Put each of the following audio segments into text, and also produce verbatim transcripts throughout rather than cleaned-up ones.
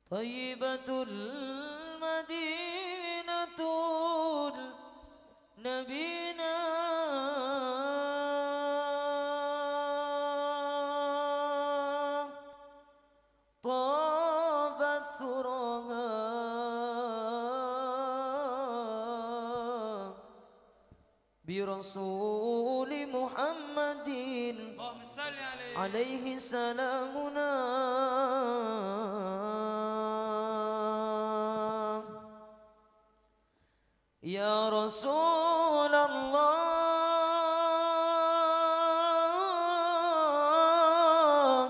طيبة المدينة نبينا طابت ثراها برسول محمد اللهم صل عليه عليه سلامنا. يا رسول الله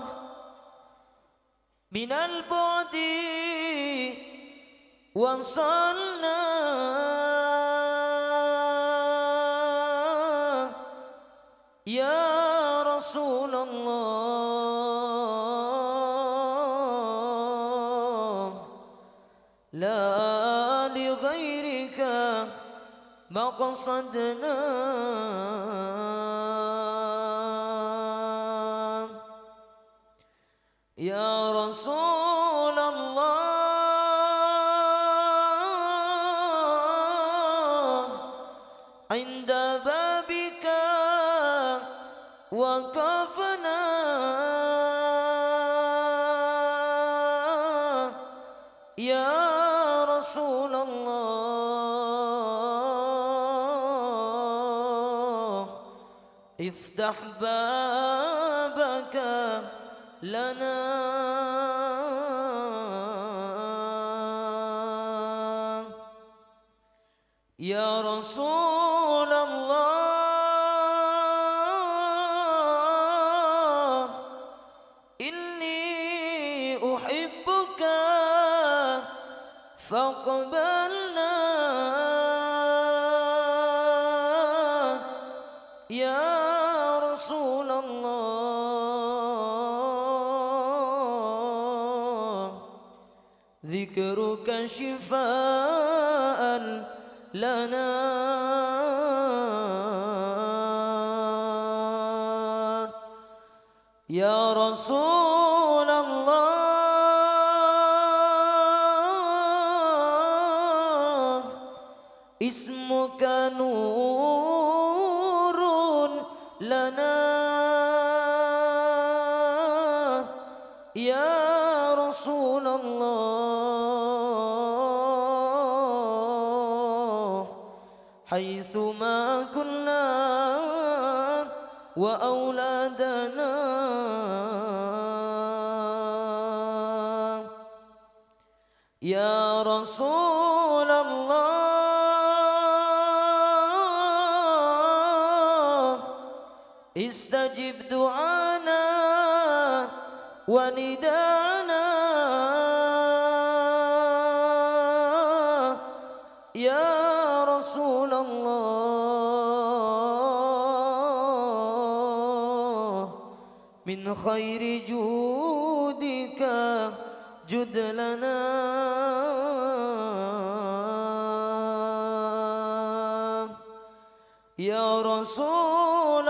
من البعد وصلنا يا رسول الله لا لغيرك مقصدنا. يا رسول الله عند بابك وقفنا يا رسول الله افتح بابك لنا. يا رسول الله إني أحبك فاقبلنا يا رسول الله ذكرك شفاء لنا. يا رسول الله اسمك نور لنا. يا رسول الله حيثما كنا وأولادنا يا رسول الله استجب دعانا وندانا يا رسول الله من خير جودك جد لنا. يا رسول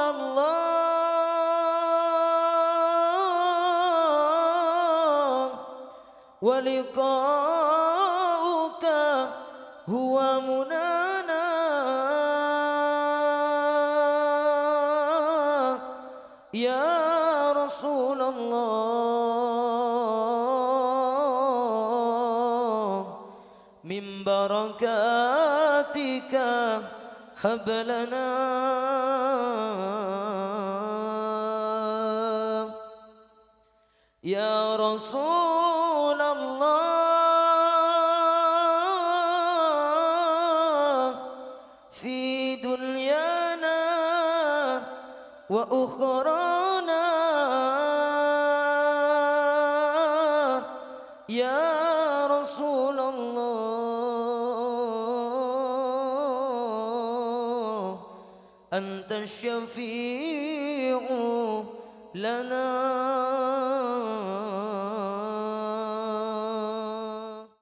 الله ولقاؤك هو منانا. يا رسول الله من بركاتك هب لنا. يا رسول الله في دنيانا وأخرانا يا رسول الله أنت الشفيع لنا.